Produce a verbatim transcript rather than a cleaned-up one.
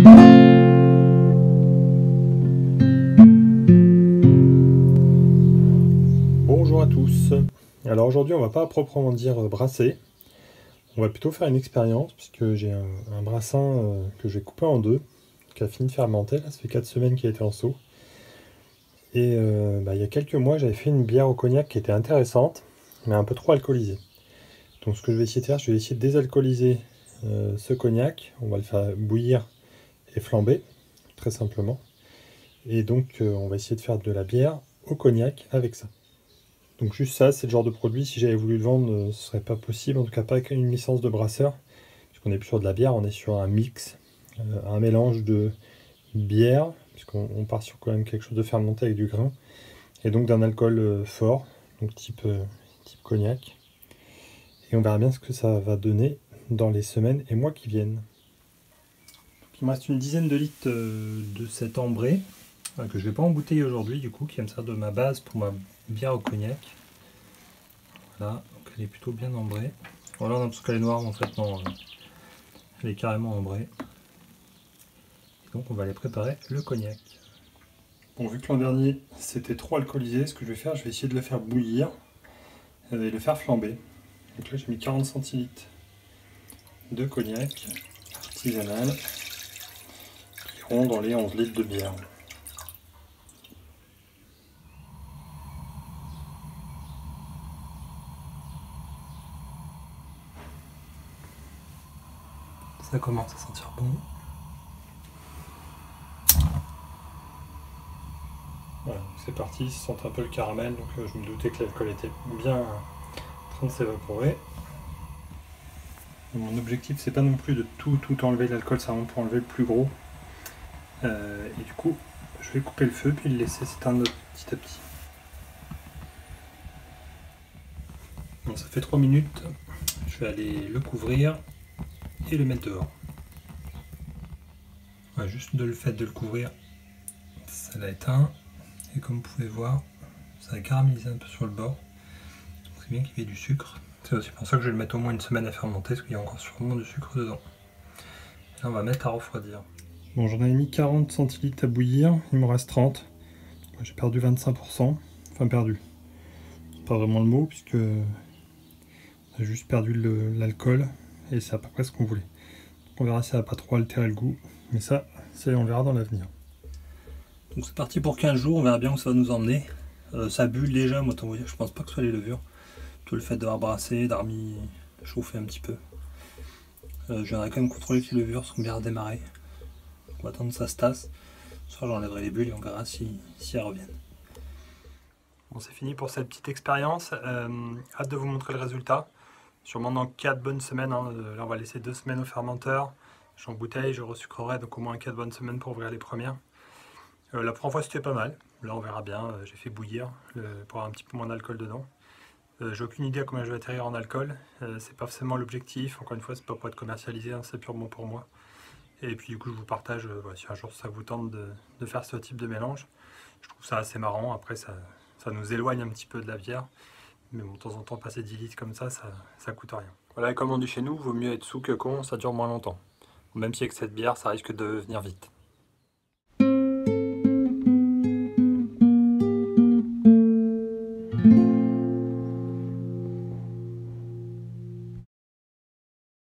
Bonjour à tous. Alors aujourd'hui on va pas à proprement dire brasser, on va plutôt faire une expérience puisque j'ai un, un brassin euh, que j'ai coupé en deux, qui a fini de fermenter, là ça fait quatre semaines qu'il a été en seau. Et euh, bah, il y a quelques mois j'avais fait une bière au cognac qui était intéressante, mais un peu trop alcoolisée. Donc ce que je vais essayer de faire, je vais essayer de désalcooliser euh, ce cognac, on va le faire bouillir et flamber, très simplement. Et donc euh, on va essayer de faire de la bière au cognac avec ça. Donc juste ça, c'est le genre de produit, si j'avais voulu le vendre, euh, ce serait pas possible, en tout cas pas avec une licence de brasseur, puisqu'on n'est plus sur de la bière, on est sur un mix, euh, un mélange de bière, puisqu'on on part sur quand même quelque chose de fermenté avec du grain, et donc d'un alcool euh, fort, donc type, euh, type cognac. Et on verra bien ce que ça va donner dans les semaines et mois qui viennent. Donc, il me reste une dizaine de litres euh, de cet ambré, euh, que je ne vais pas embouteiller aujourd'hui du coup, qui va me servir de ma base pour ma bière au cognac. Voilà, donc elle est plutôt bien ambrée. Voilà, on a l'impression qu'elle est noire, mais en fait non, elle est carrément ambrée. Et donc on va aller préparer le cognac. Bon, vu que l'an dernier c'était trop alcoolisé, ce que je vais faire, je vais essayer de le faire bouillir et le faire flamber. Donc là j'ai mis quarante centilitres de cognac artisanal qui iront dans les onze litres de bière. Ça commence à sentir bon. Voilà, c'est parti, ça sent un peu le caramel, donc euh, je me doutais que l'alcool était bien en train de s'évaporer. Mon objectif c'est pas non plus de tout tout enlever l'alcool, c'est vraiment pour enlever le plus gros. Euh, et du coup, je vais couper le feu puis le laisser s'éteindre petit à petit. Bon, ça fait trois minutes, je vais aller le couvrir et le mettre dehors. Ouais, juste de le fait de le couvrir, ça l'a éteint. Et comme vous pouvez voir, ça a caramélisé un peu sur le bord. C'est bien qu'il y ait du sucre. C'est aussi pour ça que je vais le mettre au moins une semaine à fermenter, parce qu'il y a encore sûrement du sucre dedans. Et là, on va mettre à refroidir. Bon, j'en avais mis quarante centilitres à bouillir, il me reste trente. J'ai perdu vingt-cinq pour cent. Enfin, perdu. C'est pas vraiment le mot, puisque on a juste perdu l'alcool, et c'est à peu près ce qu'on voulait. Donc on verra si ça va pas trop altérer le goût, mais ça, on verra dans l'avenir. Donc c'est parti pour quinze jours, on verra bien où ça va nous emmener. Euh, ça bulle déjà, moi je pense pas que ce soit les levures. Tout le fait d'avoir brassé, d'avoir mis chauffer un petit peu. Euh, je viendrai quand même contrôler que les levures sont bien redémarrées. On va attendre que ça se tasse. Ce soir j'enlèverai les bulles et on verra si, si elles reviennent. Bon, c'est fini pour cette petite expérience. Euh, hâte de vous montrer le résultat. Sûrement dans quatre bonnes semaines. Hein. Là on va laisser deux semaines au fermenteur. J'embouteille, je resucrerai, donc au moins quatre bonnes semaines pour ouvrir les premières. Euh, la première fois c'était pas mal, là on verra bien, euh, j'ai fait bouillir le, pour avoir un petit peu moins d'alcool dedans. Euh, j'ai aucune idée à combien je vais atterrir en alcool, euh, c'est pas forcément l'objectif, encore une fois c'est pas pour être commercialisé, hein, c'est purement pour moi. Et puis du coup je vous partage, euh, voilà, si un jour ça vous tente de, de faire ce type de mélange, je trouve ça assez marrant, après ça, ça nous éloigne un petit peu de la bière, mais bon, de temps en temps passer dix litres comme ça, ça, ça coûte rien. Voilà, et comme on dit chez nous, vaut mieux être sous que con, ça dure moins longtemps. Même si avec cette bière ça risque de venir vite.